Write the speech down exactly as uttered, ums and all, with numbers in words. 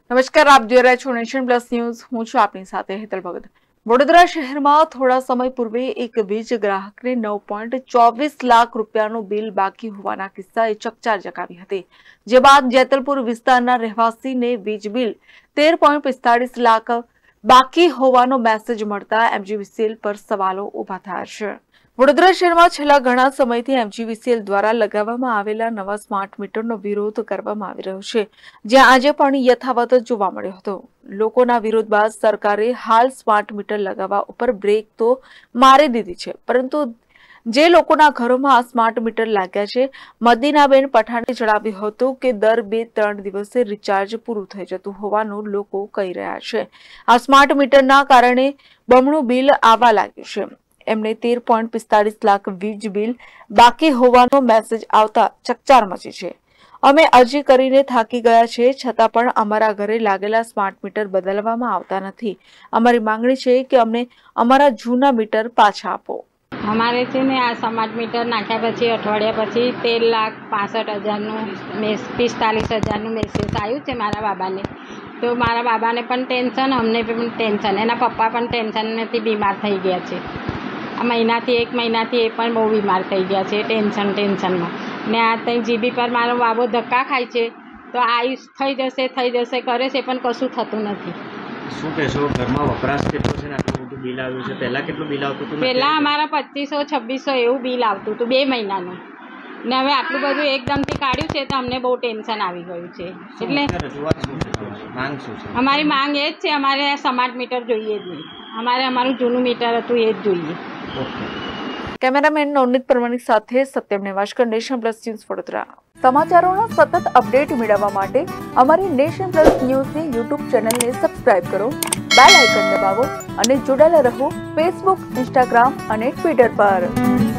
નમસ્કાર, આપ જોઈ રહ્યા છો નેશન પ્લસ ન્યૂઝ। હું છું આપની સાથે હેતલ ભગત। વડોદરા શહેરમાં થોડા સમય પૂર્વે એક વીજ ગ્રાહકને નવ પોઈન્ટ ચોવીસ લાખ રૂપિયાનું બિલ બાકી હોવાના કિસ્સાએ ચકચાર જગાવી હતી, જે બાદ જેતલપુર વિસ્તારના રહેવાસીને વીજ બિલ તેર પોઈન્ટ પિસ્તાળીસ લાખ બાકી હોવાનો મેસેજ મળતા એમજીવીસીએલ પર સવાલો ઉભા થયા છે। વડોદરા શહેરમાં છેલ્લા ઘણા સમયથી એમજીવીસીએલ દ્વારા લગાવવામાં આવેલા નવા સ્માર્ટ મીટરનો વિરોધ કરવામાં આવી રહ્યો છે, જ્યાં આજે પણ યથાવત જોવા મળ્યો હતો। લોકોના વિરોધ બાદ સરકારે હાલ સ્માર્ટ મીટર લગાવવા ઉપર બ્રેક તો મારી દીધી છે, પરંતુ જે લોકોના ઘરોમાં સ્માર્ટ મીટર લાગ્યા છે, મદીનાબેન પઠાણે જણાવ્યું હતું કે દર બે ત્રણ દિવસે રિચાર્જ પૂરું થઈ જતું હોવાનું લોકો કહી રહ્યા છે। આ સ્માર્ટ મીટરના કારણે બમણું બિલ આવવા લાગ્યું છે। એમને તેર પોઈન્ટ પિસ્તાળીસ લાખ વીજ બિલ બાકી હોવાનો મેસેજ આવતા ચકચાર મચી છે। અમે અરજી કરીને થાકી ગયા છે, છતાં પણ અમારા ઘરે લાગેલા સ્માર્ટ મીટર બદલવામાં આવતા નથી। અમારી માંગણી છે કે અમને અમારા જૂના મીટર પાછા આપો। અમારે છે ને આ સ્માર્ટ મીટર નાખ્યા પછી અઠવાડિયા પછી તેર લાખ પાસઠ હજારનું મેસ પિસ્તાલીસ હજારનું મેસેજ આવ્યું છે મારા બાબાને। તો મારા બાબાને પણ ટેન્શન, અમને પણ ટેન્શન, એના પપ્પા પણ ટેન્શનથી બીમાર થઈ ગયા છે। આ મહિનાથી એક મહિનાથી એ પણ બહુ બીમાર થઈ ગયા છે ટેન્શન ટેન્શનમાં ને આ ત્યાં જીબી પર મારો બાબો ધક્કા ખાય છે, તો આયુષ થઈ જશે થઈ જશે કરે છે પણ કશું થતું નથી। શું કહેશો, ઘરમાં વપરાશ કેટલો છે ને આટલું મોટું બિલ આવ્યું છે? પહેલાં કેટલું બિલ આવતું હતું? પહેલાં અમારા પચીસો છવ્વીસો એવું બિલ આવતું હતું બે મહિનાનું, ને હવે આટલું બધું એકદમથી કાઢ્યું છે તો અમને બહુ ટેન્શન આવી ગયું છે। એટલે માંગ શું છે? અમારી માંગ એ જ છે, અમારે સ્માર્ટ મીટર જોઈએ જ નહીં, અમારે અમારું જૂનું મીટર હતું એ જ જોઈએ। કેમેરામેન નવનીત પરમાણી સાથે Satyam Nevashkar, Nation Plus News, Vadodara. સમાચારોના સતત અપડેટ મેળવવા માટે અમારી નેશન પ્લસ ન્યૂઝની યુટ્યુબ ચેનલને સબસ્ક્રાઇબ કરો, બેલ આઇકન દબાવો અને જોડાયેલા રહો ફેસબુક, ઇન્સ્ટાગ્રામ અને ટ્વિટર પર।